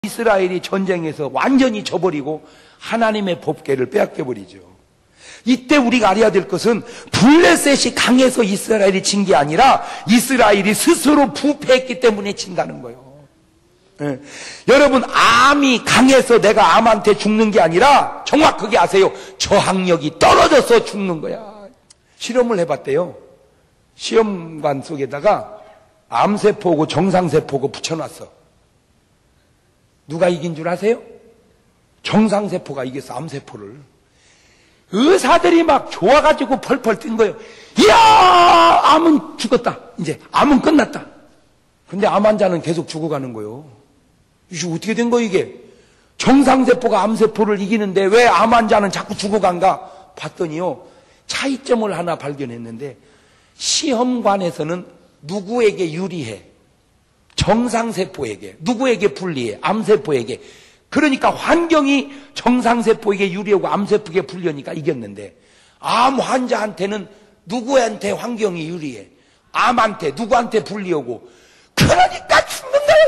이스라엘이 전쟁에서 완전히 져버리고 하나님의 법궤를 빼앗겨버리죠. 이때 우리가 알아야 될 것은 블레셋이 강해서 이스라엘이 진 게 아니라 이스라엘이 스스로 부패했기 때문에 진다는 거예요. 네. 여러분, 암이 강해서 내가 암한테 죽는 게 아니라 정확하게 아세요. 저항력이 떨어져서 죽는 거야. 실험을 해봤대요. 시험관 속에다가 암세포고 정상세포고 붙여놨어. 누가 이긴 줄 아세요? 정상세포가 이겼어, 암세포를. 의사들이 막 좋아가지고 펄펄 뛴 거예요. 이야, 암은 죽었다. 이제 암은 끝났다. 근데 암 환자는 계속 죽어가는 거예요. 이게 어떻게 된 거예요, 이게? 정상세포가 암세포를 이기는데 왜 암 환자는 자꾸 죽어간가? 봤더니요, 차이점을 하나 발견했는데, 시험관에서는 누구에게 유리해? 정상세포에게. 누구에게 불리해? 암세포에게. 그러니까 환경이 정상세포에게 유리하고 암세포에게 불리하니까 이겼는데, 암 환자한테는 누구한테 환경이 유리해? 암한테, 누구한테 불리하고. 그러니까 죽는 거예요.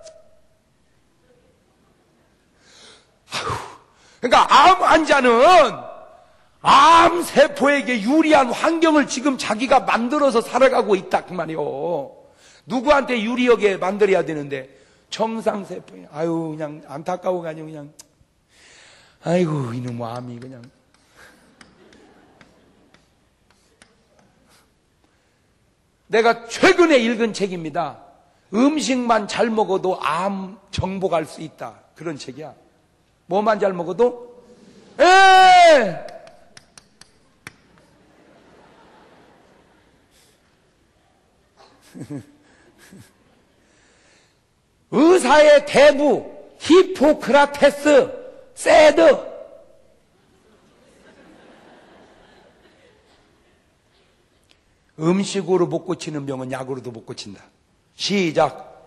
그러니까 암 환자는 암세포에게 유리한 환경을 지금 자기가 만들어서 살아가고 있다, 그 말이요. 누구한테 유리하게 만들어야 되는데, 정상세포에, 아유, 그냥 안타까워가지고 그냥, 아이고, 이놈의 암이 그냥. 내가 최근에 읽은 책입니다. 음식만 잘 먹어도 암 정복할 수 있다. 그런 책이야. 뭐만 잘 먹어도? 의사의 대부 히포크라테스 세드. 음식으로 못 고치는 병은 약으로도 못 고친다. 시작.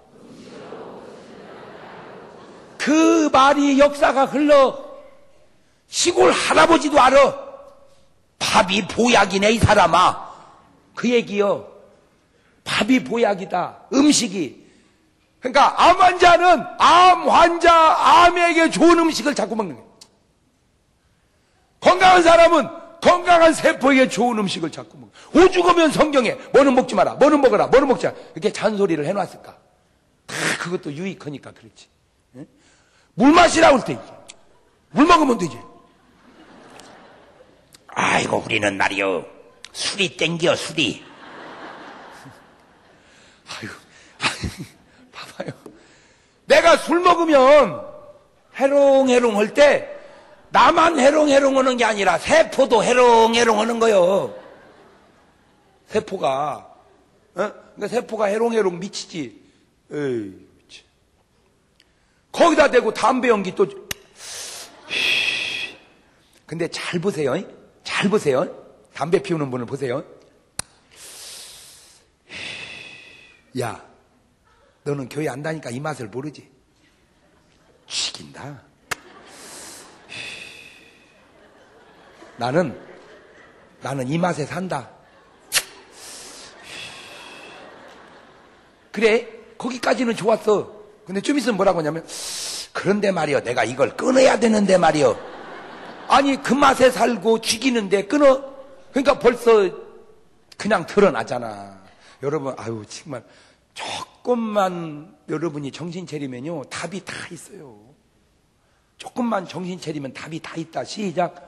그 말이 역사가 흘러. 시골 할아버지도 알아. 밥이 보약이네, 이 사람아. 그 얘기요. 밥이 보약이다. 음식이. 그러니까 암 환자는 암 환자, 암에게 좋은 음식을 자꾸 먹는 거예요. 건강한 사람은 건강한 세포에게 좋은 음식을 자꾸 먹어요. 오죽하면 성경에 뭐는 먹지 마라, 뭐는 먹어라, 뭐는 먹지 마라, 이렇게 잔소리를 해놨을까? 다 그것도 유익하니까 그렇지. 물 마시라고 할 때 물 먹으면 되지. 아이고, 우리는 말이요, 술이 땡겨, 술이. 아이고, 봐봐요. 내가 술 먹으면 해롱해롱 할 때 나만 해롱해롱 하는 게 아니라 세포도 해롱해롱 하는 거요. 세포가. 그러니까 세포가 해롱해롱 미치지. 에이, 미치. 거기다 대고 담배 연기 또. 근데 잘 보세요. 잘 보세요. 담배 피우는 분을 보세요. 야, 너는 교회 안 다니까 이 맛을 모르지. 죽인다. 나는 이 맛에 산다. 그래, 거기까지는 좋았어. 근데 좀 있으면 뭐라고 하냐면, 그런데 말이여, 내가 이걸 끊어야 되는데 말이여. 아니, 그 맛에 살고 죽이는데 끊어? 그러니까 벌써 그냥 드러나잖아. 여러분, 아유, 정말 조금만 여러분이 정신 차리면요, 답이 다 있어요. 조금만 정신 차리면 답이 다 있다. 시작.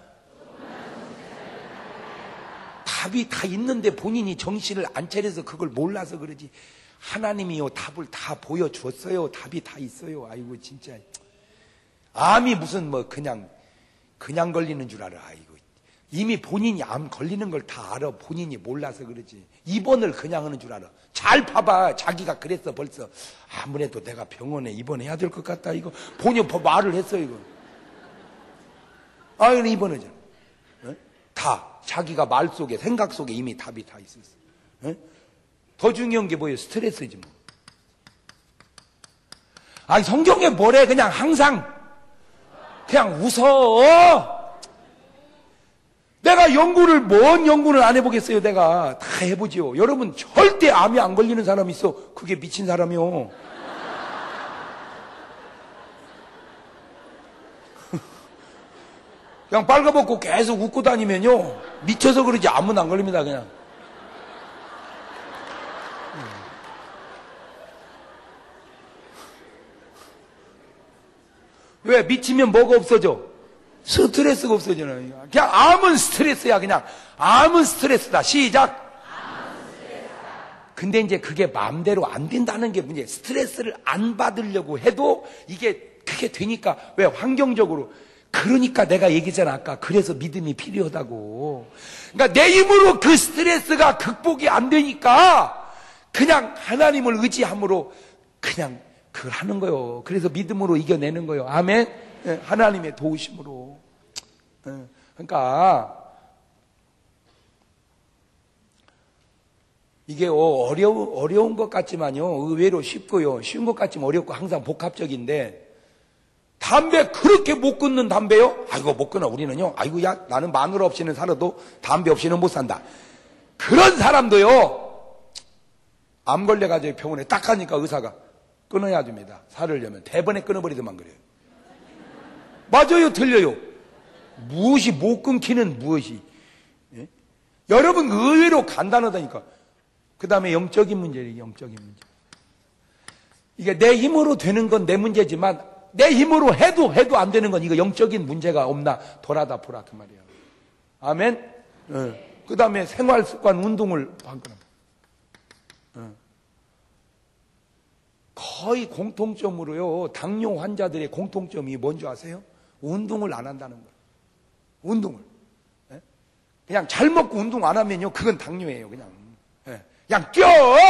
답이 다 있는데 본인이 정신을 안 차려서 그걸 몰라서 그러지. 하나님이요, 답을 다 보여줬어요. 답이 다 있어요. 아이고, 진짜. 암이 무슨 뭐 그냥 걸리는 줄 알아. 아이고. 이미 본인이 암 걸리는 걸 다 알아. 본인이 몰라서 그러지. 입원을 그냥 하는 줄 알아. 잘 봐봐. 자기가 그랬어 벌써. 아무래도 내가 병원에 입원해야 될 것 같다. 이거 본인 말을 했어 이거. 아, 이거 입원하잖아. 다 자기가 말 속에, 생각 속에 이미 답이 다 있었어. 더 중요한 게 뭐예요? 스트레스지 뭐. 아니, 성경에 뭐래? 그냥 항상 그냥 웃어. 내가 뭔 연구를 안 해보겠어요. 내가 다 해보지요. 여러분, 절대 암이 안 걸리는 사람 있어. 그게 미친 사람이요. 그냥 빨가벗고 계속 웃고 다니면요, 미쳐서 그러지 아무나 안 걸립니다, 그냥. 왜? 미치면 뭐가 없어져? 스트레스가 없어지잖아요. 그냥 암은 스트레스야, 그냥. 암은 스트레스다. 시작. 근데 이제 그게 마음대로 안 된다는 게 문제예요. 스트레스를 안 받으려고 해도 이게 그게 되니까. 왜? 환경적으로. 그러니까 내가 얘기했잖아, 아까. 그래서 믿음이 필요하다고. 그러니까 내 힘으로 그 스트레스가 극복이 안 되니까 그냥 하나님을 의지함으로 그냥 그걸 하는 거예요. 그래서 믿음으로 이겨내는 거예요. 아멘? 하나님의 도우심으로. 그러니까 이게 어려운 것 같지만요, 의외로 쉽고요. 쉬운 것 같지만 어렵고 항상 복합적인데, 담배 그렇게 못 끊는 담배요? 아이고 못 끊어. 우리는요, 아이고 야 나는 마누라 없이는 살아도 담배 없이는 못 산다. 그런 사람도요, 암 걸려가지고 병원에 딱 가니까 의사가 끊어야 됩니다. 살으려면. 대번에 끊어버리더만 그래요. 맞아요, 틀려요? 무엇이 못 끊기는 무엇이? 예? 여러분 의외로 간단하다니까. 그 다음에 영적인 문제예요. 영적인 문제. 이게 내 힘으로 되는 건 내 문제지만 내 힘으로 해도 안 되는 건 이거 영적인 문제가 없나 돌아다 보라 그 말이에요. 아멘. 그 다음에 생활 습관 운동을 바꾸는. 거의 공통점으로요, 당뇨 환자들의 공통점이 뭔지 아세요? 운동을 안 한다는 거예요. 운동을. 그냥 잘 먹고 운동 안 하면요, 그건 당뇨예요. 그냥 뛰어!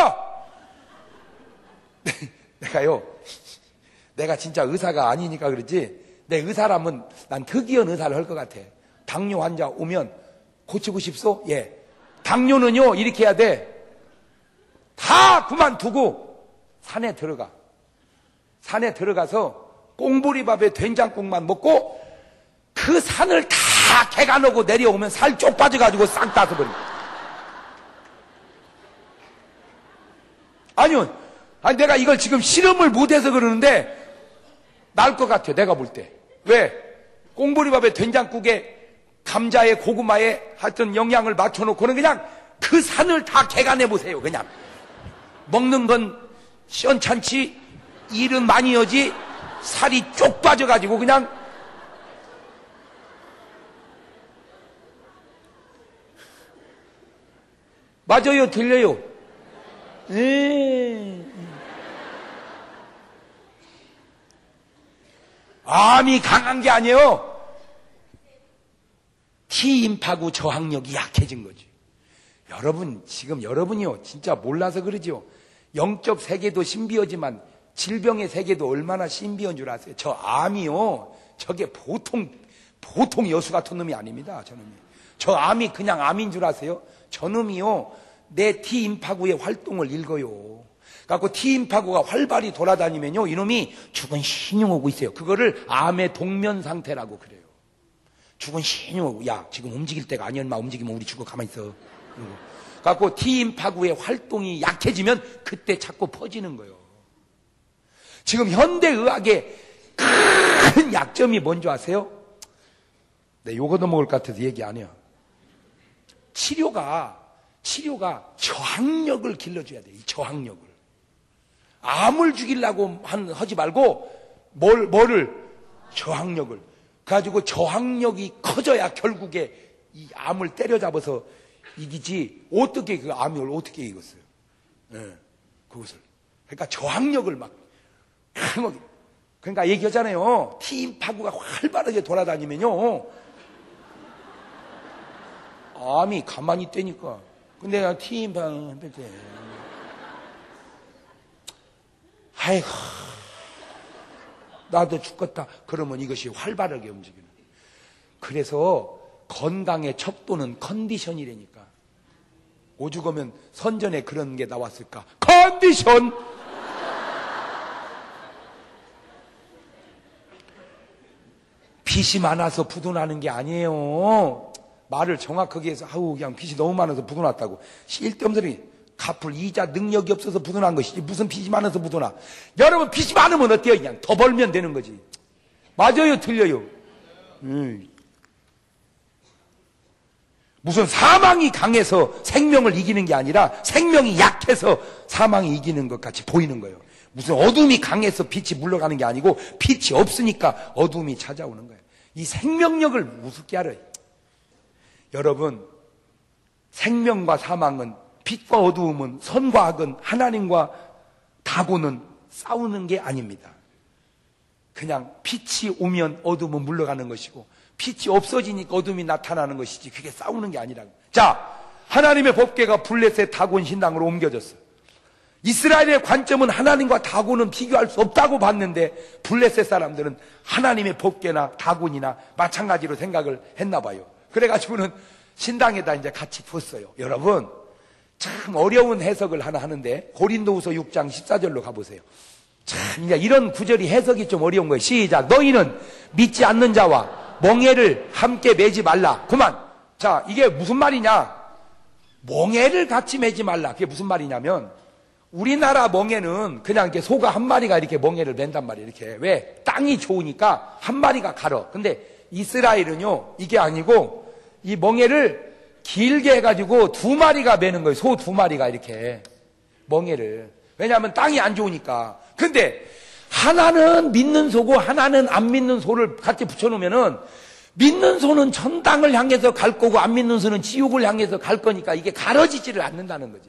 내가 진짜 의사가 아니니까 그러지, 내 의사라면 난 특이한 의사를 할 것 같아. 당뇨 환자 오면 고치고 싶소? 예. 당뇨는요, 이렇게 해야 돼. 다 그만두고 산에 들어가. 산에 들어가서 꽁보리밥에 된장국만 먹고 그 산을 다 개가 넣고 내려오면 살 쪽 빠져가지고 싹 따서버려. 아니 내가 이걸 지금 실험을 못해서 그러는데 나을 것 같아, 내가 볼 때. 왜? 꽁보리밥에 된장국에 감자에 고구마에 하여튼 영양을 맞춰놓고는 그냥 그 산을 다 개가 내보세요. 그냥 먹는 건 시원찮지, 일은 많이 하지, 살이 쪽 빠져가지고 그냥. 맞아요, 들려요? 암이 강한 게 아니에요. T인파구 저항력이 약해진 거지. 여러분, 지금 여러분이요, 진짜 몰라서 그러지요. 영적 세계도 신비하지만 질병의 세계도 얼마나 신비한 줄 아세요? 저 암이요, 저게 보통 여수 같은 놈이 아닙니다. 저놈이. 저 암이 그냥 암인 줄 아세요? 저놈이요, 내 T인파구의 활동을 읽어요. 그래갖고 T인파구가 활발히 돌아다니면요, 이놈이 죽은 신용하고 있어요. 그거를 암의 동면 상태라고 그래요. 죽은 신용하고, 야 지금 움직일 때가 아니야. 인마 움직이면 우리 죽어. 가만히 있어. 그래갖고 T인파구의 활동이 약해지면 그때 자꾸 퍼지는 거예요. 지금 현대의학의 큰 약점이 뭔지 아세요? 네, 요거도 먹을 것 같아서 얘기 안 해요. 치료가 저항력을 길러줘야 돼. 이 저항력을. 암을 죽이려고 하지 말고 뭐를? 저항력을. 가지고 저항력이 커져야 결국에 이 암을 때려잡아서 이기지. 어떻게 그 암을 어떻게 이겼어요? 그것을. 그러니까 저항력을 막 그러니까 얘기하잖아요. T인파구가 활발하게 돌아다니면요, 암이 가만히 있다니까. 근데 내가 T인파구 때, 아이고 나도 죽겠다 그러면 이것이 활발하게 움직이는. 그래서 건강의 척도는 컨디션이라니까. 오죽하면 선전에 그런 게 나왔을까. 컨디션. 빚이 많아서 부도나는 게 아니에요. 말을 정확하게 해서 그냥 빚이 너무 많아서 부도났다고. 쓸데없는 소리. 갚을 이자 능력이 없어서 부도난 것이지 무슨 빚이 많아서 부도나. 여러분 빚이 많으면 어때요? 그냥 더 벌면 되는 거지. 맞아요, 틀려요? 무슨 사망이 강해서 생명을 이기는 게 아니라 생명이 약해서 사망이 이기는 것 같이 보이는 거예요. 무슨 어둠이 강해서 빛이 물러가는 게 아니고 빛이 없으니까 어둠이 찾아오는 거예요. 이 생명력을 우습게 알아요. 여러분, 생명과 사망은, 빛과 어두움은, 선과 악은, 하나님과 다고는 싸우는 게 아닙니다. 그냥 빛이 오면 어둠은 물러가는 것이고 빛이 없어지니까 어둠이 나타나는 것이지 그게 싸우는 게 아니라고. 자, 하나님의 법궤가 블레셋 다곤 신당으로 옮겨졌어. 이스라엘의 관점은 하나님과 다곤은 비교할 수 없다고 봤는데 블레셋 사람들은 하나님의 법궤나 다곤이나 마찬가지로 생각을 했나 봐요. 그래가지고는 신당에다 이제 같이 뒀어요. 여러분, 참 어려운 해석을 하나 하는데 고린도후서 6장 14절로 가보세요. 참 이제 이런 구절이 해석이 좀 어려운 거예요. 시작. 너희는 믿지 않는 자와 멍에를 함께 매지 말라. 그만. 자, 이게 무슨 말이냐? 멍에를 같이 매지 말라. 그게 무슨 말이냐면 우리나라 멍에는 그냥 이렇게 소가 한 마리가 이렇게 멍에를 맨단 말이에요. 이렇게. 왜? 땅이 좋으니까 한 마리가 갈어. 근데 이스라엘은요, 이게 아니고 이 멍에를 길게 해가지고 두 마리가 매는 거예요. 소 두 마리가 이렇게 멍에를. 왜냐하면 땅이 안 좋으니까. 근데 하나는 믿는 소고 하나는 안 믿는 소를 같이 붙여놓으면은 믿는 소는 천당을 향해서 갈 거고 안 믿는 소는 지옥을 향해서 갈 거니까 이게 가려지지를 않는다는 거지.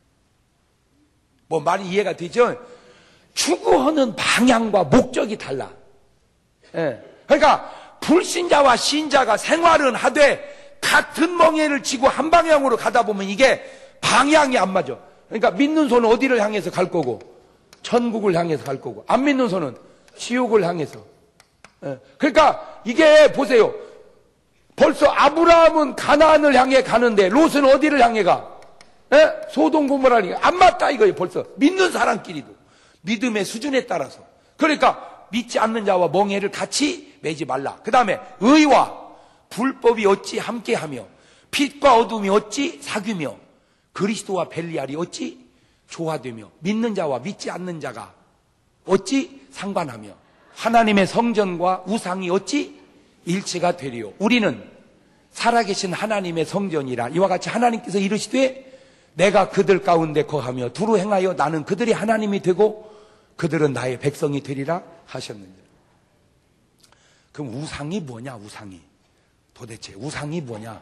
뭐 말이 이해가 되죠? 추구하는 방향과 목적이 달라. 예. 그러니까 불신자와 신자가 생활은 하되 같은 멍에를 치고 한 방향으로 가다 보면 이게 방향이 안 맞아. 그러니까 믿는 소는 어디를 향해서 갈 거고 천국을 향해서 갈 거고 안 믿는 소는 지옥을 향해서. 예. 그러니까 이게 보세요. 벌써 아브라함은 가나안을 향해 가는데 롯은 어디를 향해 가? 예? 소돔 고모라니까 안 맞다 이거예요. 벌써 믿는 사람끼리도 믿음의 수준에 따라서. 그러니까 믿지 않는 자와 멍에를 같이 매지 말라. 그 다음에 의와 불법이 어찌 함께하며 빛과 어둠이 어찌 사귀며 그리스도와 벨리알이 어찌 조화되며 믿는 자와 믿지 않는 자가 어찌 상관하며 하나님의 성전과 우상이 어찌 일치가 되리요. 우리는 살아계신 하나님의 성전이라 이와 같이 하나님께서 이르시되 내가 그들 가운데 거하며 두루 행하여 나는 그들이 하나님이 되고 그들은 나의 백성이 되리라 하셨느니라. 그럼 우상이 뭐냐? 우상이 도대체 우상이 뭐냐?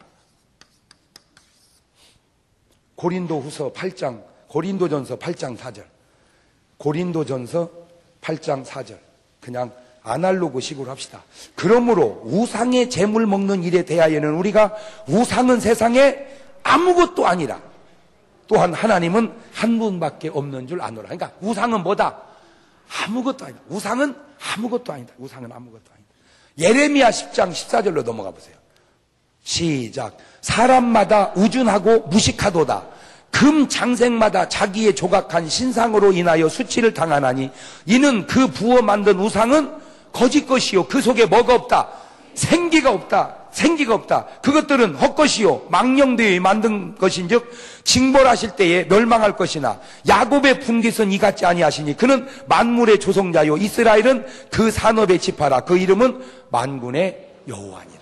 고린도전서 8장 4절. 고린도전서 8장 4절. 그냥 아날로그 식으로 합시다. 그러므로 우상의 제물 먹는 일에 대하여는 우리가 우상은 세상에 아무것도 아니라 또한 하나님은 한 분밖에 없는 줄 아노라. 그러니까 우상은 뭐다? 아무것도 아니다. 우상은 아무것도 아니다. 우상은 아무것도 아니다. 예레미야 10장 14절로 넘어가 보세요. 시작. 사람마다 우준하고 무식하도다. 금 장생마다 자기의 조각한 신상으로 인하여 수치를 당하나니 이는 그 부어 만든 우상은 거짓 것이요 그 속에 뭐가 없다? 생기가 없다. 그것들은 헛것이요 망령되어 만든 것인즉 징벌하실 때에 멸망할 것이나 야곱의 분깃은 이같지 아니하시니 그는 만물의 조성자요 이스라엘은 그 산업의 지파라. 그 이름은 만군의 여호와니라.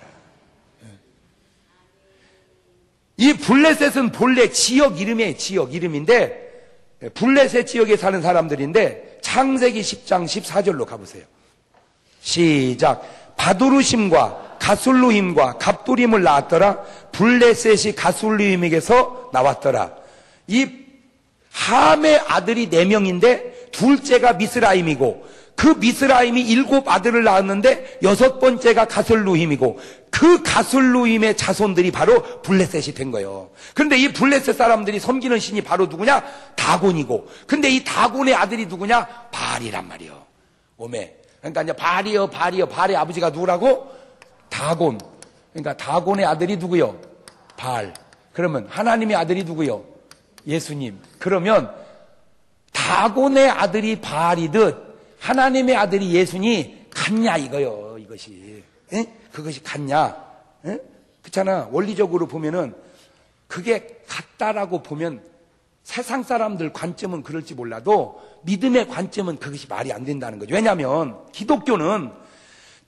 이 블레셋은 본래 지역 이름이에요. 지역 이름인데 블레셋 지역에 사는 사람들인데 창세기 10장 14절로 가보세요. 시작. 바두루심과 가술루임과 갑두림을 낳았더라. 블레셋이 가술루임에게서 나왔더라. 이 함의 아들이 4명인데 둘째가 미스라임이고 그 미스라임이 7 아들을 낳았는데 6번째가 가술루임이고 그 가술루임의 자손들이 바로 블레셋이 된 거예요. 그런데 이 블레셋 사람들이 섬기는 신이 바로 누구냐? 다곤이고. 근데 이 다곤의 아들이 누구냐? 바알이란 말이에요. 오메. 그러니까 이제 바알의 아버지가 누구라고? 다곤. 그러니까 다곤의 아들이 누구요? 바알. 그러면 하나님의 아들이 누구요? 예수님. 그러면 다곤의 아들이 바알이듯 하나님의 아들이 예수니 같냐 이거요. 이것이. 에? 그것이 같냐? 에? 그렇잖아. 원리적으로 보면은 그게 같다라고 보면 세상 사람들 관점은 그럴지 몰라도 믿음의 관점은 그것이 말이 안 된다는 거죠. 왜냐하면 기독교는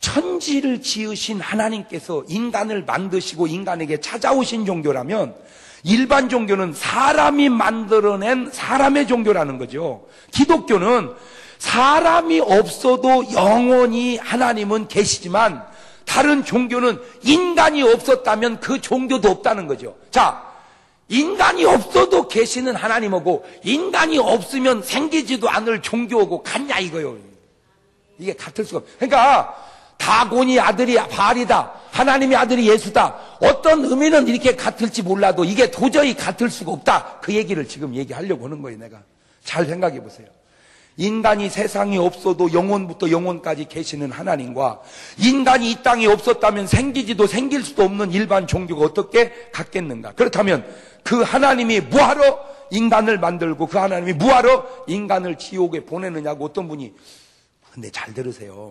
천지를 지으신 하나님께서 인간을 만드시고 인간에게 찾아오신 종교라면 일반 종교는 사람이 만들어낸 사람의 종교라는 거죠. 기독교는 사람이 없어도 영원히 하나님은 계시지만 다른 종교는 인간이 없었다면 그 종교도 없다는 거죠. 자, 인간이 없어도 계시는 하나님하고 인간이 없으면 생기지도 않을 종교하고 같냐 이거요. 이게 같을 수가 없어요. 그러니까 다곤이 아들이 바알이다, 하나님의 아들이 예수다, 어떤 의미는 이렇게 같을지 몰라도 이게 도저히 같을 수가 없다, 그 얘기를 지금 얘기하려고 하는 거예요. 내가 잘 생각해 보세요. 인간이 세상에 없어도 영원부터 영원까지 계시는 하나님과 인간이 이 땅에 없었다면 생기지도 생길 수도 없는 일반 종교가 어떻게 같겠는가? 그렇다면 그 하나님이 뭐하러 인간을 만들고 그 하나님이 뭐하러 인간을 지옥에 보내느냐고 어떤 분이, 근데 잘 들으세요.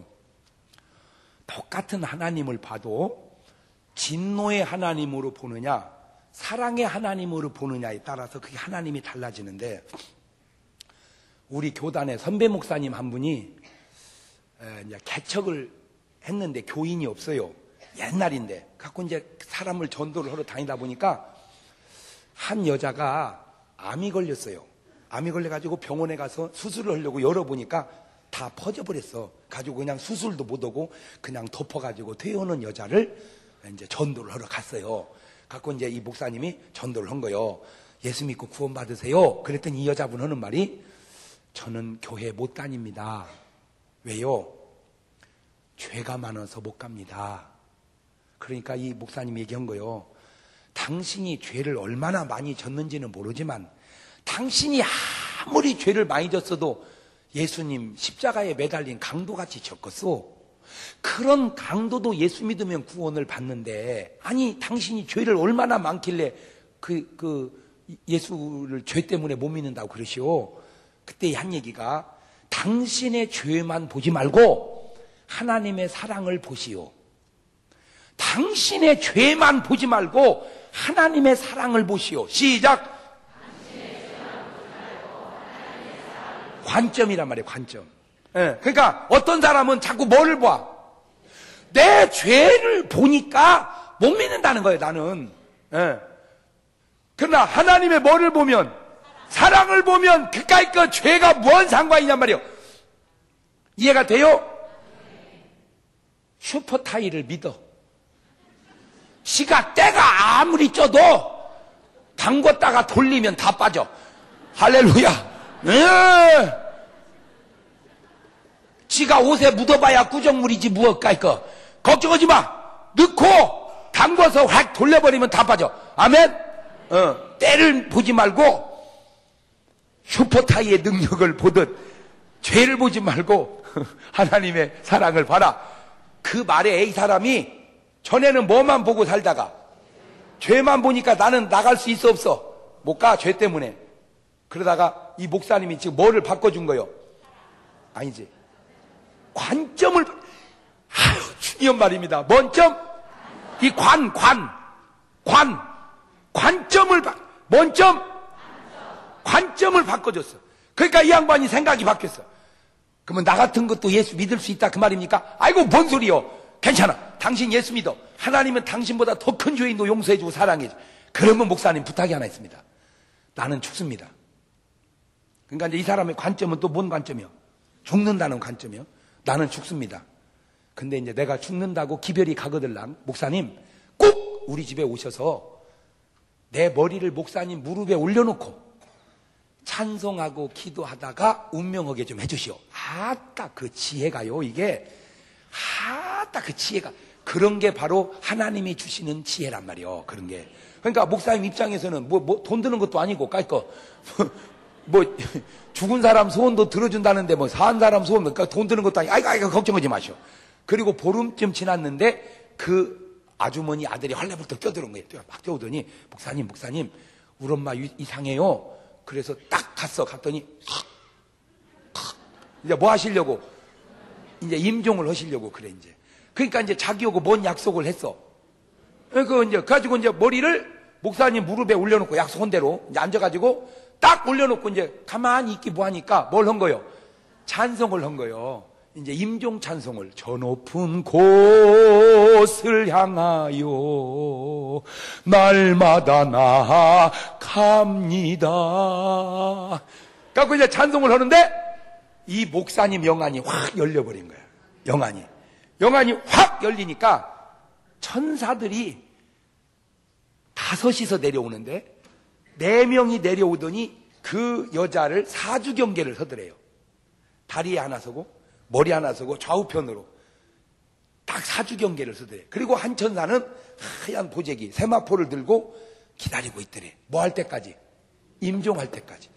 똑같은 하나님을 봐도 진노의 하나님으로 보느냐 사랑의 하나님으로 보느냐에 따라서 그게 하나님이 달라지는데, 우리 교단에 선배 목사님 한 분이 이제 개척을 했는데 교인이 없어요. 옛날인데 갖고 이제 사람을 전도를 하러 다니다 보니까 한 여자가 암이 걸렸어요. 암이 걸려가지고 병원에 가서 수술을 하려고 열어보니까 다 퍼져버렸어. 가지고 그냥 수술도 못하고 그냥 덮어가지고 퇴원한 여자를 이제 전도를 하러 갔어요. 갖고 이제 이 목사님이 전도를 한 거예요. 예수 믿고 구원 받으세요. 그랬더니 이 여자분 하는 말이, 저는 교회 못 다닙니다. 왜요? 죄가 많아서 못 갑니다. 그러니까 이 목사님이 얘기한 거예요. 당신이 죄를 얼마나 많이 졌는지는 모르지만 당신이 아무리 죄를 많이 졌어도 예수님 십자가에 매달린 강도같이 졌겠소. 그런 강도도 예수 믿으면 구원을 받는데, 아니 당신이 죄를 얼마나 많길래 예수를 죄 때문에 못 믿는다고 그러시오. 그때 한 얘기가, 당신의 죄만 보지 말고 하나님의 사랑을 보시오. 당신의 죄만 보지 말고 하나님의 사랑을 보시오. 시작. 관점이란 말이에요. 관점. 그러니까 어떤 사람은 자꾸 뭐를 봐? 내 죄를 보니까 못 믿는다는 거예요. 나는. 그러나 하나님의 뭐를 보면, 사랑을 보면 그까이 그 죄가 뭔 상관이냔 말이에요. 이해가 돼요? 슈퍼타이를 믿어. 지가 때가 아무리 쪄도 담궜다가 돌리면 다 빠져. 할렐루야. 지가 옷에 묻어봐야 구정물이지 무엇까이 거. 걱정하지 마. 넣고 담궈서 확 돌려버리면 다 빠져. 아멘. 때를 보지 말고 슈퍼타이의 능력을 보듯 죄를 보지 말고 하나님의 사랑을 봐라. 그 말에 이 사람이 전에는 뭐만 보고 살다가 죄만 보니까 나는 나갈 수 있어 없어? 못 가, 죄 때문에. 그러다가 이 목사님이 지금 뭐를 바꿔준 거예요? 아니지. 관점을, 중요한 말입니다. 뭔 점? 이 관점을, 뭔 점? 관점을 바꿔줬어. 그러니까 이 양반이 생각이 바뀌었어. 그러면 나 같은 것도 예수 믿을 수 있다 그 말입니까? 아이고 뭔 소리요. 괜찮아. 당신 예수 믿어. 하나님은 당신보다 더 큰 죄인도 용서해주고 사랑해줘. 그러면 목사님 부탁이 하나 있습니다. 나는 죽습니다. 그러니까 이제 이 사람의 관점은 또 뭔 관점이요? 죽는다는 관점이요. 나는 죽습니다. 근데 이제 내가 죽는다고 기별이 가거들랑 목사님 꼭 우리 집에 오셔서 내 머리를 목사님 무릎에 올려놓고 찬송하고 기도하다가 운명하게 좀 해주시오. 아따 그 지혜가요. 이게 아따 그 지혜가, 그런 게 바로 하나님이 주시는 지혜란 말이요. 그런 게. 그러니까 목사님 입장에서는 돈 드는 것도 아니고 깔거 죽은 사람 소원도 들어준다는데 산 사람 소원 그러니까 돈 드는 것도 아니고 아이고 걱정하지 마시오. 그리고 보름쯤 지났는데 그 아주머니 아들이 헐레벌떡 뛰어들은 거예요. 막 뛰어오더니 목사님 우리 엄마 이상해요. 그래서 딱 갔더니 이제 뭐 하시려고? 이제 임종을 하시려고 그래 이제. 그러니까 이제 자기하고 뭔 약속을 했어. 그래가지고 이제 머리를 목사님 무릎에 올려놓고 약속한 대로 이제 앉아가지고 딱 올려놓고 이제 가만히 있기 뭐하니까 뭘 한 거요? 찬송을 한 거요. 이제 임종 찬송을 저 높은 곳을 향하여 날마다 나아갑니다. 그래서 이제 찬송을 하는데 이 목사님 영안이 확 열려버린 거예요. 영안이 확 열리니까 천사들이 5이서 내려오는데 4명이 내려오더니 그 여자를 사주경계를 서더래요. 다리에 하나 서고 머리 하나 서고 좌우편으로 딱 사주경계를 서더래요. 그리고 한 천사는 하얀 보재기 세마포를 들고 기다리고 있더래. 뭐 할 때까지? 임종할 때까지.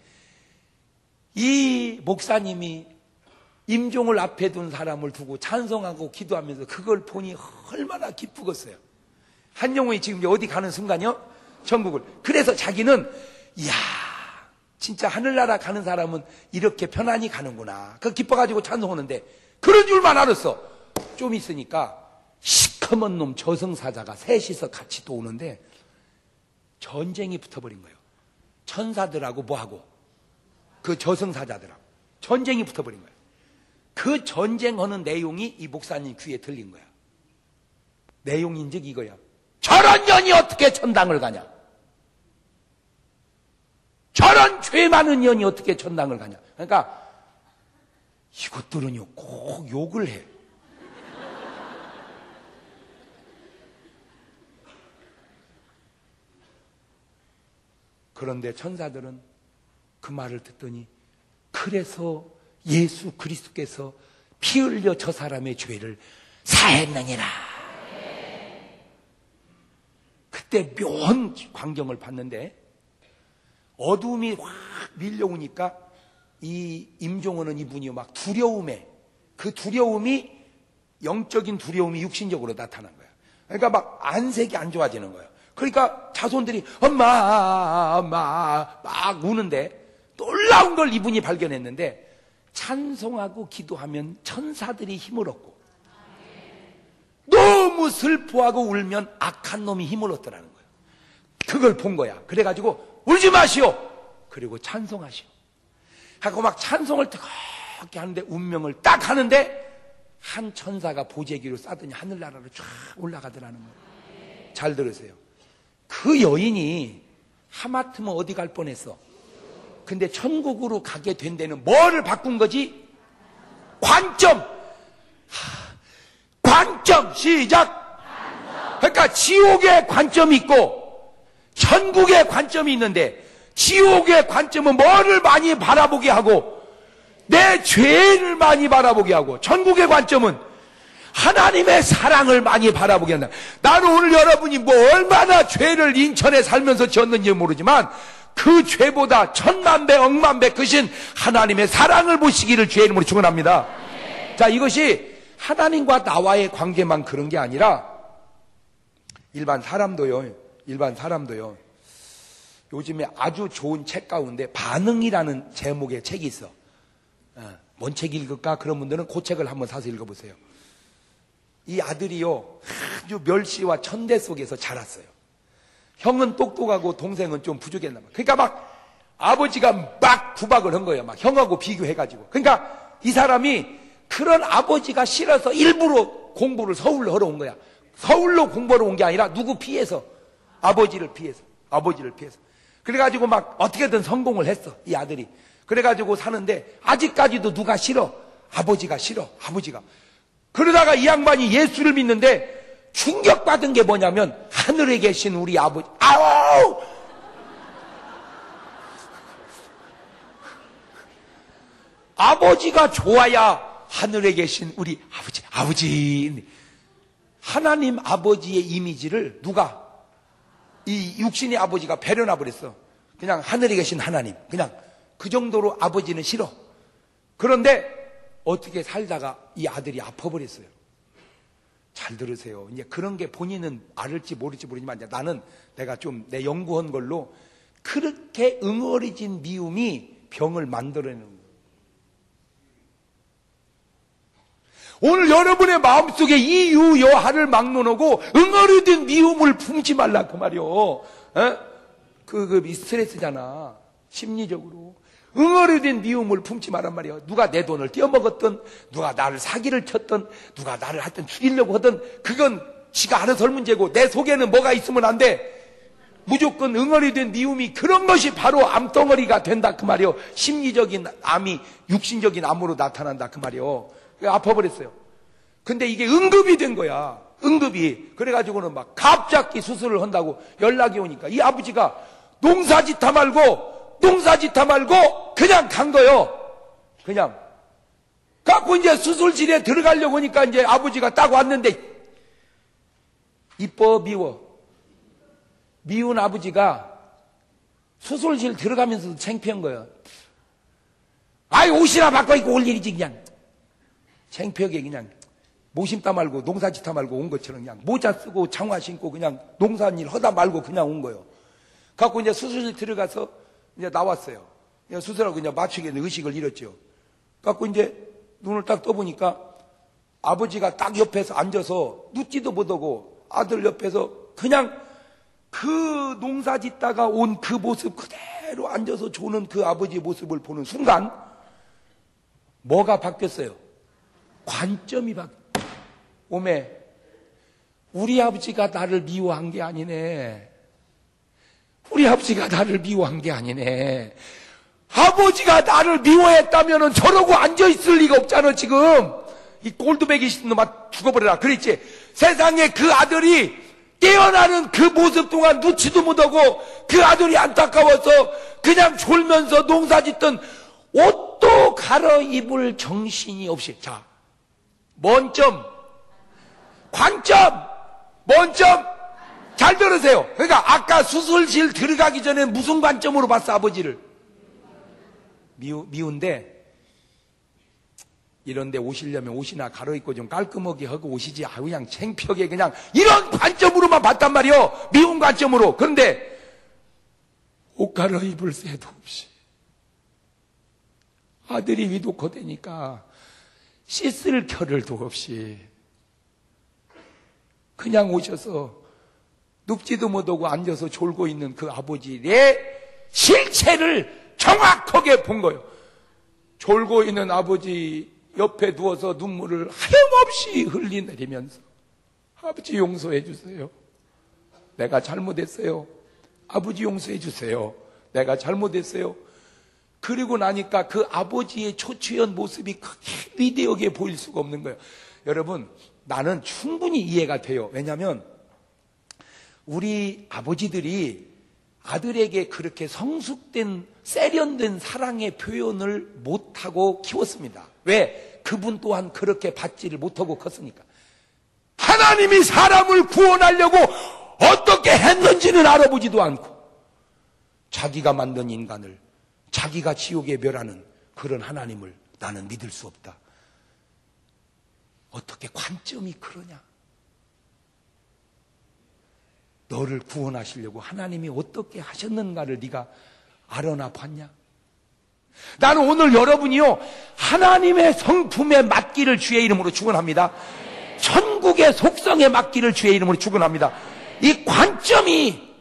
이 목사님이 임종을 앞에 둔 사람을 두고 찬송하고 기도하면서 그걸 보니 얼마나 기쁘겠어요. 한 영혼이 지금 어디 가는 순간이요? 천국을. 그래서 자기는 이야 진짜 하늘나라 가는 사람은 이렇게 편안히 가는구나. 그 기뻐가지고 찬송하는데 그런 줄만 알았어. 좀 있으니까 시커먼 놈 저승사자가 셋이서 같이 또 오는데 전쟁이 붙어버린 거예요. 천사들하고 뭐하고 그 저승사자들하고 전쟁이 붙어버린 거예요. 그 전쟁하는 내용이 이 목사님 귀에 들린 거야. 내용인즉 이거야. 저런 년이 어떻게 천당을 가냐? 저런 죄 많은 년이 어떻게 천당을 가냐? 그러니까 이것들은요 꼭 욕을 해. 그런데 천사들은 그 말을 듣더니 그래서 예수 그리스도께서 피 흘려 저 사람의 죄를 사했느니라. 그때 묘한 광경을 봤는데 어둠이 확 밀려오니까 이 임종원은 이분이 막 두려움에 그 두려움이 영적인 두려움이 육신적으로 나타난 거야. 그러니까 막 안색이 안 좋아지는 거야. 그러니까 자손들이 엄마 막 우는데 놀라운 걸 이분이 발견했는데 찬송하고 기도하면 천사들이 힘을 얻고 너무 슬퍼하고 울면 악한 놈이 힘을 얻더라는 거예요. 그걸 본 거야. 그래가지고 울지 마시오. 그리고 찬송하시오. 하고 막 찬송을 뜨겁게 하는데 운명을 딱 하는데 한 천사가 보재기로 싸더니 하늘나라로 쫙 올라가더라는 거예요. 잘 들으세요. 그 여인이 하마터면 어디 갈 뻔했어. 근데 천국으로 가게 된 데는 뭐를 바꾼 거지? 관점. 관점 시작. 그러니까 지옥의 관점이 있고 천국의 관점이 있는데 지옥의 관점은 뭐를 많이 바라보게 하고 내 죄를 많이 바라보게 하고 천국의 관점은 하나님의 사랑을 많이 바라보게 한다. 나는 오늘 여러분이 뭐 얼마나 죄를 인천에 살면서 지었는지 모르지만 그 죄보다 천만배 억만배 크신 하나님의 사랑을 보시기를 주의 이름으로 축원합니다. 자, 이것이 하나님과 나와의 관계만 그런 게 아니라 일반 사람도요. 요즘에 아주 좋은 책 가운데 반응이라는 제목의 책이 있어. 뭔 책 읽을까? 그런 분들은 그 책을 한번 사서 읽어보세요. 이 아들이요 아주 멸시와 천대 속에서 자랐어요. 형은 똑똑하고 동생은 좀 부족했나 봐. 그러니까 막 아버지가 막 구박을 한 거예요. 막 형하고 비교해가지고. 그러니까 이 사람이 그런 아버지가 싫어서 일부러 공부를 서울로 하러 온 거야. 서울로 공부하러 온 게 아니라 누구 피해서 아버지를 피해서. 그래가지고 막 어떻게든 성공을 했어. 이 아들이. 그래가지고 사는데 아직까지도 누가 싫어? 아버지가 싫어. 아버지가. 그러다가 이 양반이 예수를 믿는데 충격받은 게 뭐냐면 하늘에 계신 우리 아버지. 아우! 아버지가 좋아야 하늘에 계신 우리 아버지. 하나님 아버지의 이미지를 누가 이 육신의 아버지가 배려나 버렸어. 그냥 하늘에 계신 하나님. 그냥 그 정도로 아버지는 싫어. 그런데 어떻게 살다가 이 아들이 아파버렸어요. 잘 들으세요. 이제 그런 게 본인은 알을지 모를지 모르지만 나는 내가 좀 내 연구한 걸로 그렇게 응어리진 미움이 병을 만들어내는 거예요. 오늘 여러분의 마음속에 이 유여하를 막론하고 응어리진 미움을 품지 말라 그 말이요. 그 스트레스잖아. 심리적으로 응어리 된 미움을 품지 말란 말이에요. 누가 내 돈을 떼어먹었든, 누가 나를 사기를 쳤든, 누가 나를 하여튼 죽이려고 하든, 그건 지가 알아서 할 문제고, 내 속에는 뭐가 있으면 안 돼. 무조건 응어리 된 미움이, 그런 것이 바로 암덩어리가 된다 그 말이에요. 심리적인 암이 육신적인 암으로 나타난다 그 말이에요. 아파버렸어요. 근데 이게 응급이 된 거야. 응급이. 그래가지고는 막 갑자기 수술을 한다고 연락이 오니까 이 아버지가 농사짓다 말고 그냥 간 거요. 그냥 갖고 이제 수술실에 들어가려고 하니까 이제 아버지가 딱 왔는데, 이뻐 미워. 미운 아버지가 수술실 들어가면서도 창피한 거예요. 아이, 옷이나 바꿔 입고 올 일이지. 그냥 창피하게 그냥 모심다 말고 농사짓다 말고 온 것처럼 그냥 모자 쓰고 장화 신고 그냥 농사일 하다 말고 그냥 온 거예요. 갖고 이제 수술실 들어가서 이제 나왔어요. 수술하고 이제 맞추게 의식을 잃었죠. 갖고 이제 눈을 딱 떠보니까 아버지가 딱 옆에서 앉아서 눕지도 못하고 아들 옆에서 그냥 그 농사 짓다가 온 그 모습 그대로 앉아서 조는 그 아버지의 모습을 보는 순간 뭐가 바뀌었어요? 관점이 오메, 우리 아버지가 나를 미워한 게 아니네. 우리 아버지가 나를 미워한 게 아니네. 아버지가 나를 미워했다면 저러고 앉아있을 리가 없잖아. 지금 이 골드백이 있는 놈아 죽어버려라 그랬지. 세상에 그 아들이 깨어나는 그 모습 동안 누치도 못하고 그 아들이 안타까워서 그냥 졸면서 농사짓던 옷도 갈아입을 정신이 없이. 자, 뭔 점? 관점! 뭔 점? 잘 들으세요. 그러니까 아까 수술실 들어가기 전에 무슨 관점으로 봤어, 아버지를? 미운데, 이런데 오시려면 옷이나 갈아입고 좀 깔끔하게 하고 오시지. 아유, 그냥 창피하게 그냥 이런 관점으로만 봤단 말이요. 미운 관점으로. 그런데 옷 갈아입을 새도 없이 아들이 위독하다니까 씻을 겨를도 없이 그냥 오셔서 눕지도 못하고 앉아서 졸고 있는 그 아버지의 실체를 정확하게 본 거예요. 졸고 있는 아버지 옆에 누워서 눈물을 하염없이 흘리내리면서 아버지 용서해 주세요. 내가 잘못했어요. 아버지 용서해 주세요. 내가 잘못했어요. 그리고 나니까 그 아버지의 초췌한 모습이 크게 위대하게 보일 수가 없는 거예요. 여러분, 나는 충분히 이해가 돼요. 왜냐하면 우리 아버지들이 아들에게 그렇게 성숙된 세련된 사랑의 표현을 못하고 키웠습니다. 왜? 그분 또한 그렇게 받지를 못하고 컸으니까. 하나님이 사람을 구원하려고 어떻게 했는지는 알아보지도 않고 자기가 만든 인간을 자기가 지옥에 멸하는 그런 하나님을 나는 믿을 수 없다. 어떻게 관점이 그러냐? 너를 구원하시려고 하나님이 어떻게 하셨는가를 네가 알아나 봤냐? 나는 오늘 여러분이요, 하나님의 성품에 맞기를 주의 이름으로 축원합니다. 천국의 속성에 맞기를 주의 이름으로 축원합니다. 이 관점이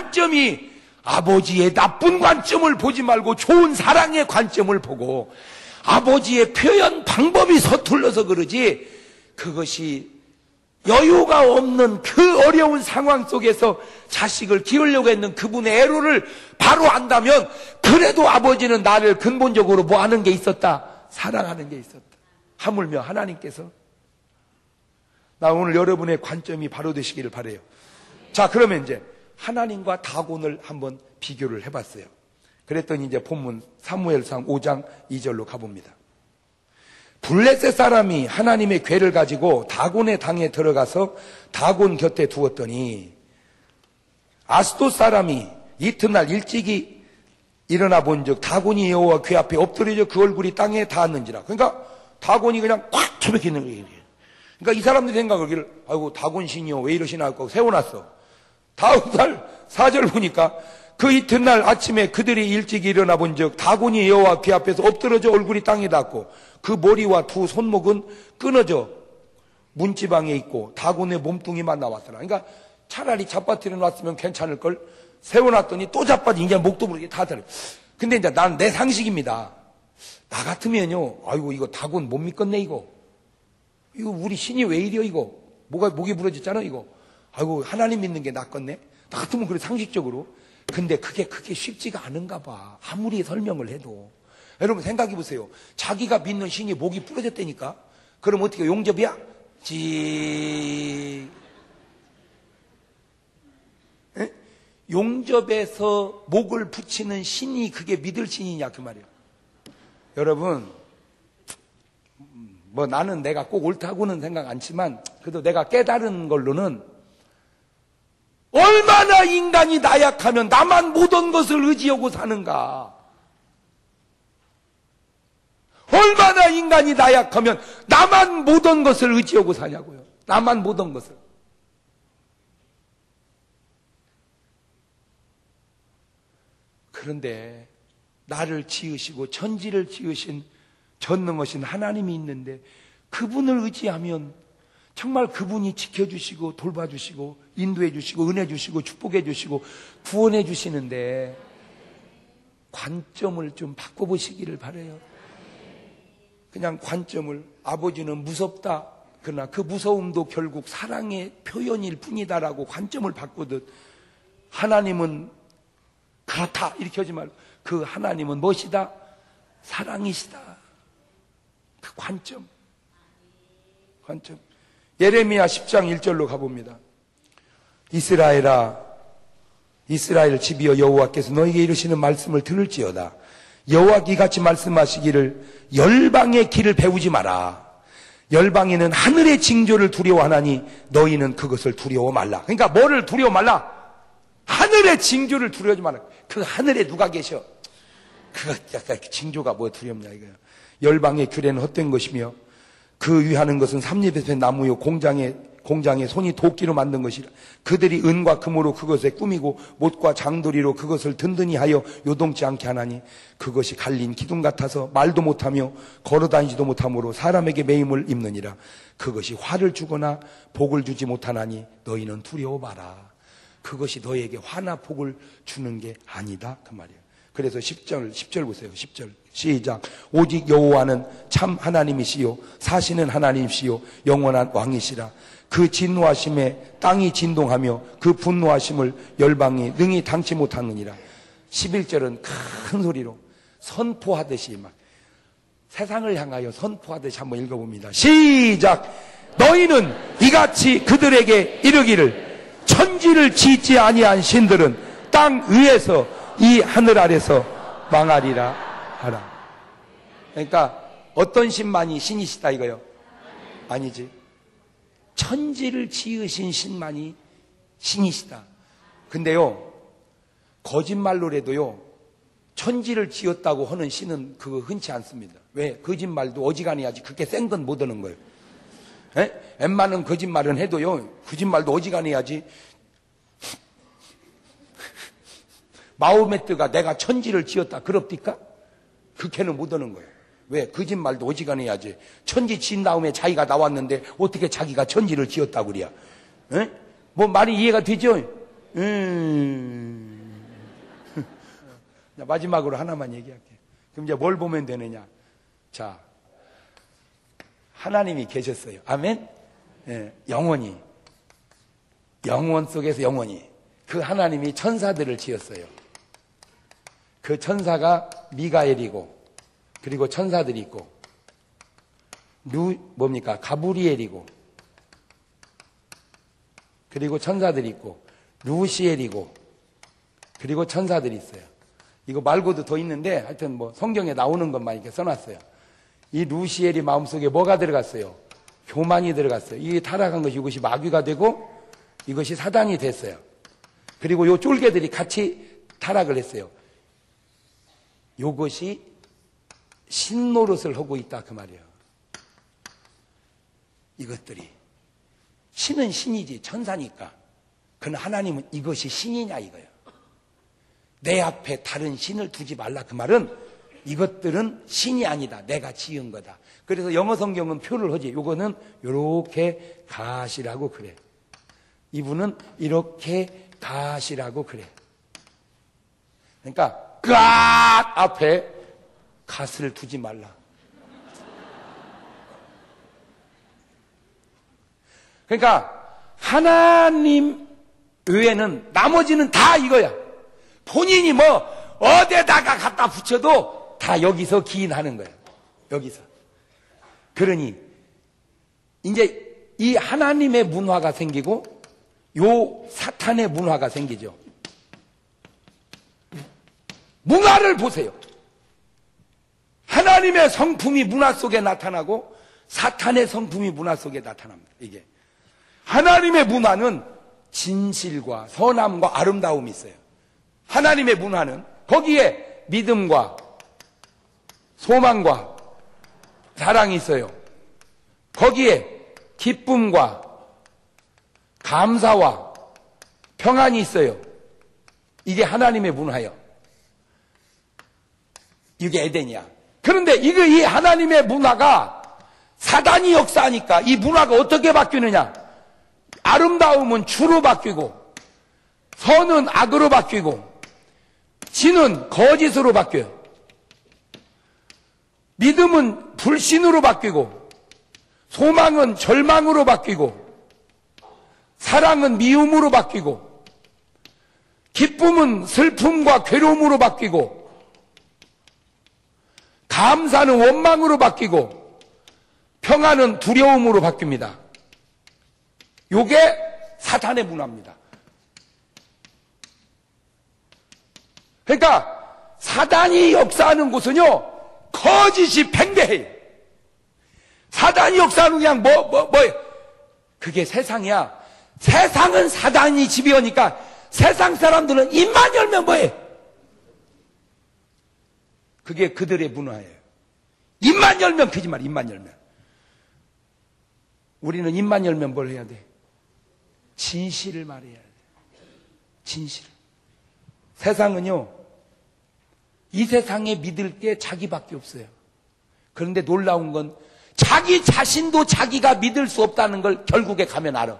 아버지의 나쁜 관점을 보지 말고 좋은 사랑의 관점을 보고, 아버지의 표현 방법이 서툴러서 그러지, 그것이 여유가 없는 그 어려운 상황 속에서 자식을 키우려고 했는 그분의 애로를 바로 안다면, 그래도 아버지는 나를 근본적으로 뭐 하는 게 있었다? 사랑하는 게 있었다. 하물며 하나님께서. 나 오늘 여러분의 관점이 바로 되시기를 바라요. 자, 그러면 이제 하나님과 다곤을 한번 비교를 해봤어요. 그랬더니 이제 본문 사무엘상 5장 2절로 가봅니다. 블레셋 사람이 하나님의 궤를 가지고 다곤의 당에 들어가서 다곤 곁에 두었더니 아스돗 사람이 이튿날 일찍이 일어나 본즉 다곤이 여호와 궤 앞에 엎드려져 그 얼굴이 땅에 닿았는지라. 그러니까 다곤이 그냥 꽉 처박혀 있는 거예요. 그러니까 이 사람들이 생각하기를, 아이고 다곤 신이요 왜 이러시나 하고 세워놨어. 다음 날 4절 보니까 그 이튿날 아침에 그들이 일찍 일어나 본즉 다곤이 여호와 궤 앞에서 엎드러져 얼굴이 땅에 닿고 그 머리와 두 손목은 끊어져 문지방에 있고 다곤의 몸뚱이만 나왔더라. 그러니까 차라리 잡아뜨려 놨으면 괜찮을걸, 세워놨더니 또 잡아뜨려 이제 목도 모르게 다 들어. 근데 이제 난 내 상식입니다. 나 같으면요, 아이고, 이거 닭은 못 믿겠네, 이거. 이거 우리 신이 왜 이래요, 이거. 목이 부러졌잖아, 이거. 아이고, 하나님 믿는 게 낫겠네. 나 같으면 그래, 상식적으로. 근데 그게 쉽지가 않은가 봐. 아무리 설명을 해도. 여러분 생각해 보세요. 자기가 믿는 신이 목이 부러졌다니까? 그럼 어떻게 용접이야? 용접에서 목을 붙이는 신이 그게 믿을 신이냐 그 말이에요. 여러분 뭐 나는 내가 꼭 옳다고는 생각 않지만 그래도 내가 깨달은 걸로는 얼마나 인간이 나약하면 나만 모든 것을 의지하고 사는가. 얼마나 인간이 나약하면 나만 모든 것을 의지하고 사냐고요. 나만 모든 것을. 그런데 나를 지으시고 천지를 지으신 전능하신 하나님이 있는데 그분을 의지하면 정말 그분이 지켜주시고 돌봐주시고 인도해주시고 은혜주시고 축복해주시고 구원해주시는데 관점을 좀 바꿔보시기를 바라요. 그냥 관점을 아버지는 무섭다. 그러나 그 무서움도 결국 사랑의 표현일 뿐이다라고 관점을 바꾸듯 하나님은 그렇다 이렇게 하지 말고 그 하나님은 무엇이다? 사랑이시다. 그 관점. 예레미야 10장 1절로 가봅니다. 이스라엘아 이스라엘 집이여 여호와께서 너에게 이르시는 말씀을 들을지어다. 여호와께 이같이 말씀하시기를 열방의 길을 배우지 마라. 열방에는 하늘의 징조를 두려워하나니 너희는 그것을 두려워 말라. 그러니까 뭐를 두려워 말라? 하늘의 징조를 두려워하지 말라. 그 하늘에 누가 계셔? 그 약간 징조가 뭐 두렵냐 이거야. 열방의 규례는 헛된 것이며 그 위하는 것은 삼립에서 나무요 공장에 손이 도끼로 만든 것이라. 그들이 은과 금으로 그것에 꾸미고 못과 장도리로 그것을 든든히 하여 요동치 않게 하나니 그것이 갈린 기둥 같아서 말도 못하며 걸어다니지도 못하므로 사람에게 매임을 입느니라. 그것이 화를 주거나 복을 주지 못하나니 너희는 두려워 마라. 그것이 너희에게 화나 복을 주는 게 아니다 그 말이에요. 그래서 10절 보세요. 10절 시작. 오직 여호와는 참 하나님이시요 사시는 하나님이시요 영원한 왕이시라. 그 진노하심에 땅이 진동하며 그 분노하심을 열방이 능히 당치 못하느니라. 11절은 큰 소리로 선포하듯이 막 세상을 향하여 선포하듯이 한번 읽어봅니다. 시작. 너희는 이같이 그들에게 이르기를 천지를 짓지 아니한 신들은 땅 위에서 이 하늘 아래서 망하리라 하라. 그러니까 어떤 신만이 신이시다 이거요? 아니지. 천지를 지으신 신만이 신이시다. 근데요 거짓말로라도요 천지를 지었다고 하는 신은 그거 흔치 않습니다. 왜? 거짓말도 어지간해야지 그렇게 센 건 못 하는 거예요. 웬만한 거짓말은 해도요 거짓말도 어지간해야지. 마호메트가 내가 천지를 지었다 그럽니까? 그렇게는 못 하는 거예요. 왜? 거짓말도 어지간해야지. 천지 지은 다음에 자기가 나왔는데 어떻게 자기가 천지를 지었다고 그래야? 뭐 말이 이해가 되죠? 마지막으로 하나만 얘기할게. 그럼 이제 뭘 보면 되느냐? 자, 하나님이 계셨어요. 아멘? 영원히. 영원 속에서 영원히. 그 하나님이 천사들을 지었어요. 그 천사가 미가엘이고, 그리고 천사들이 있고, 가브리엘이고, 그리고 천사들이 있고, 루시엘이고, 그리고 천사들이 있어요. 이거 말고도 더 있는데, 하여튼 뭐 성경에 나오는 것만 이렇게 써놨어요. 이 루시엘이 마음속에 뭐가 들어갔어요? 교만이 들어갔어요. 이 타락한 것이 이것이 마귀가 되고, 이것이 사단이 됐어요. 그리고 요 쫄개들이 같이 타락을 했어요. 요것이 신노릇을 하고 있다 그 말이에요. 이것들이 신은 신이지 천사니까. 그러나 하나님은 이것이 신이냐 이거예요. 내 앞에 다른 신을 두지 말라 그 말은 이것들은 신이 아니다. 내가 지은 거다. 그래서 영어 성경은 표를 하지. 요거는 요렇게 가시라고 그래. 이분은 이렇게 가시라고 그래. 그러니까 앞에 갓을 두지 말라. 그러니까 하나님 외에는 나머지는 다 이거야. 본인이 뭐 어디에다가 갖다 붙여도 다 여기서 기인하는 거야. 여기서. 그러니 이제 이 하나님의 문화가 생기고 요 사탄의 문화가 생기죠. 문화를 보세요. 하나님의 성품이 문화 속에 나타나고 사탄의 성품이 문화 속에 나타납니다. 이게 하나님의 문화는 진실과 선함과 아름다움이 있어요. 하나님의 문화는 거기에 믿음과 소망과 사랑이 있어요. 거기에 기쁨과 감사와 평안이 있어요. 이게 하나님의 문화예요. 이게 에덴이야. 그런데 이 하나님의 문화가 사단이 역사하니까 이 문화가 어떻게 바뀌느냐? 아름다움은 주로 바뀌고, 선은 악으로 바뀌고, 진은 거짓으로 바뀌어요. 믿음은 불신으로 바뀌고, 소망은 절망으로 바뀌고, 사랑은 미움으로 바뀌고, 기쁨은 슬픔과 괴로움으로 바뀌고, 감사는 원망으로 바뀌고, 평안은 두려움으로 바뀝니다. 요게 사탄의 문화입니다. 그러니까 사단이 역사하는 곳은요 거짓이 팽배해요. 사단이 역사하는 그냥 그게 세상이야. 세상은 사단이 지배하니까 세상 사람들은 입만 열면 뭐해? 그게 그들의 문화예요. 입만 열면 거짓말, 입만 열면. 우리는 입만 열면 뭘 해야 돼? 진실을 말해야 돼. 진실. 세상은요, 이 세상에 믿을 게 자기밖에 없어요. 그런데 놀라운 건 자기 자신도 자기가 믿을 수 없다는 걸 결국에 가면 알아.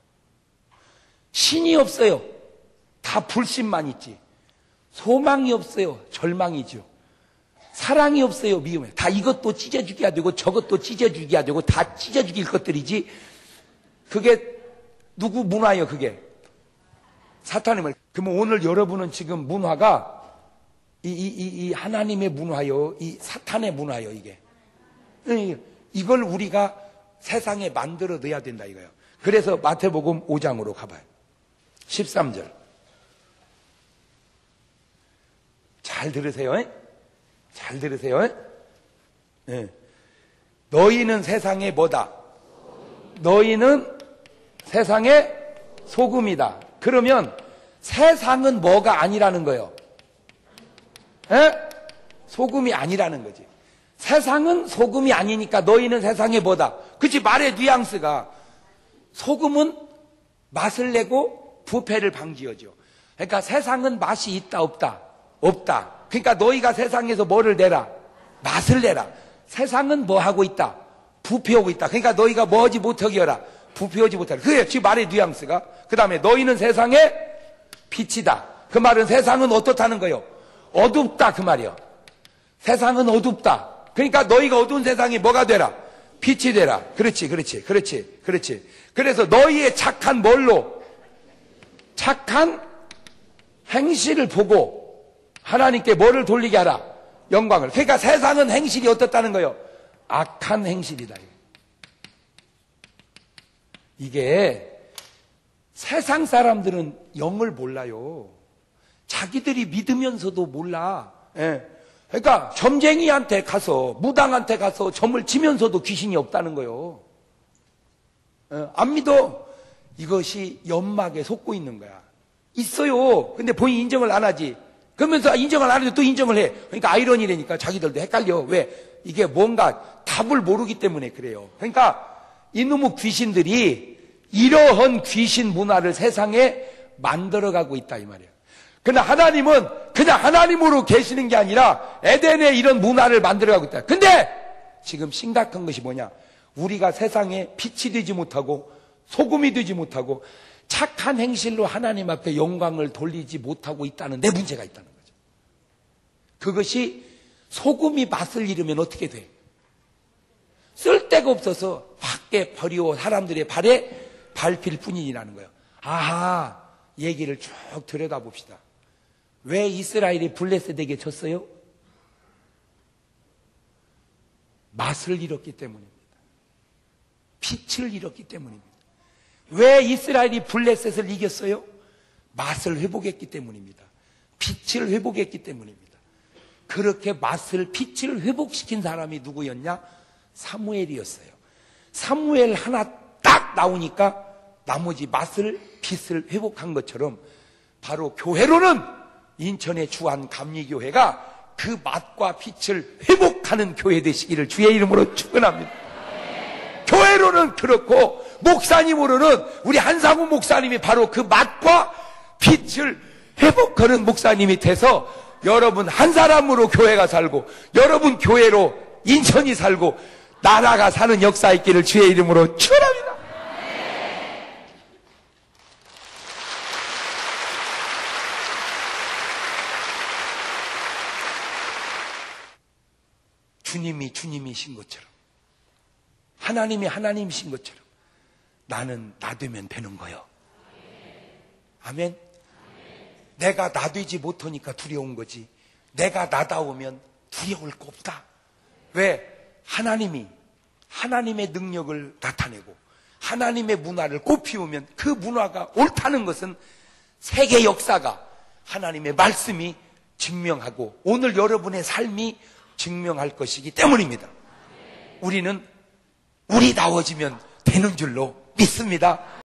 신이 없어요. 다 불신만 있지. 소망이 없어요. 절망이죠. 사랑이 없어요. 미움에. 다 이것도 찢어 죽여야 되고 저것도 찢어 죽여야 되고 다 찢어 죽일 것들이지. 그게 누구 문화예요, 그게? 사탄의 말. 그러면 오늘 여러분은 지금 문화가 이 하나님의 문화요, 이 사탄의 문화요, 이게. 이걸 우리가 세상에 만들어 넣어야 된다, 이거예요. 그래서 마태복음 5장으로 가봐요. 13절. 잘 들으세요. 잘 들으세요. 네. 너희는 세상의 뭐다? 너희는 세상의 소금이다. 그러면 세상은 뭐가 아니라는 거예요? 소금이 아니라는 거지. 세상은 소금이 아니니까 너희는 세상의 뭐다? 그치, 말의 뉘앙스가 소금은 맛을 내고 부패를 방지하죠. 그러니까 세상은 맛이 있다 없다? 없다. 그러니까 너희가 세상에서 뭐를 내라? 맛을 내라. 세상은 뭐 하고 있다? 부패하고 있다. 그러니까 너희가 뭐 하지 못하게 하라? 부패하지 못하라. 그게 지금 말의 뉘앙스가. 그 다음에 너희는 세상의 빛이다. 그 말은 세상은 어떻다는 거예요? 어둡다, 그 말이요. 세상은 어둡다. 그러니까 너희가 어두운 세상이 뭐가 되라? 빛이 되라. 그렇지. 그래서 너희의 착한 뭘로? 착한 행실을 보고 하나님께 뭐를 돌리게 하라? 영광을. 그러니까 세상은 행실이 어떻다는 거예요? 악한 행실이다. 이게 세상 사람들은 영을 몰라요. 자기들이 믿으면서도 몰라. 그러니까 점쟁이한테 가서, 무당한테 가서 점을 치면서도 귀신이 없다는 거예요. 안 믿어. 이것이 연막에 속고 있는 거야. 있어요. 근데 본인 인정을 안 하지. 그러면서 인정을 안 해도 또 인정을 해. 그러니까 아이러니라니까 자기들도 헷갈려. 왜? 이게 뭔가 답을 모르기 때문에 그래요. 그러니까 이놈의 귀신들이 이러한 귀신 문화를 세상에 만들어가고 있다, 이 말이에요. 그러나 하나님은 그냥 하나님으로 계시는 게 아니라 에덴에 이런 문화를 만들어가고 있다. 근데 지금 심각한 것이 뭐냐? 우리가 세상에 빛이 되지 못하고 소금이 되지 못하고 착한 행실로 하나님 앞에 영광을 돌리지 못하고 있다는 내 문제가 있다는 거죠. 그것이 소금이 맛을 잃으면 어떻게 돼? 쓸데가 없어서 밖에 버리고 사람들의 발에 밟힐 뿐이라는 거예요. 아하, 얘기를 쭉 들여다봅시다. 왜 이스라엘이 블레셋에게 졌어요? 맛을 잃었기 때문입니다. 빛을 잃었기 때문입니다. 왜 이스라엘이 블레셋을 이겼어요? 맛을 회복했기 때문입니다. 빛을 회복했기 때문입니다. 그렇게 맛을, 빛을 회복시킨 사람이 누구였냐? 사무엘이었어요. 사무엘 하나 딱 나오니까 나머지 맛을, 빛을 회복한 것처럼 바로 교회로는 인천의 주한감리교회가 그 맛과 빛을 회복하는 교회 되시기를 주의 이름으로 축원합니다. 교회로는 그렇고 목사님으로는 우리 한상우 목사님이 바로 그 맛과 빛을 회복하는 목사님이 돼서 여러분 한 사람으로 교회가 살고 여러분 교회로 인천이 살고 나라가 사는 역사 있기를 주의 이름으로 축원합니다. 주님이 주님이신 것처럼 하나님이 하나님이신 것처럼 나는 나 되면 되는 거요. 아멘. 내가 나 되지 못하니까 두려운 거지. 내가 나다우면 두려울 거 없다. 왜? 하나님이 하나님의 능력을 나타내고 하나님의 문화를 꽃피우면 그 문화가 옳다는 것은 세계 역사가 하나님의 말씀이 증명하고 오늘 여러분의 삶이 증명할 것이기 때문입니다. 우리는 우리다워지면 되는 줄로 믿습니다.